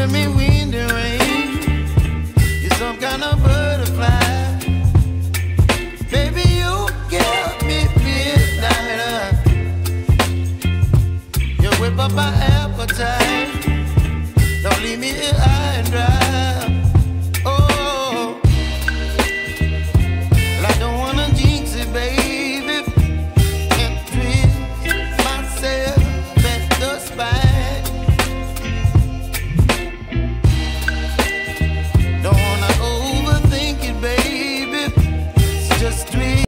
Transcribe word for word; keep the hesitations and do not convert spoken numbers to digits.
giving me wind and rain. You're some kind of butterfly. Baby, you give me midnight. You whip up my appetite. Don't leave me here.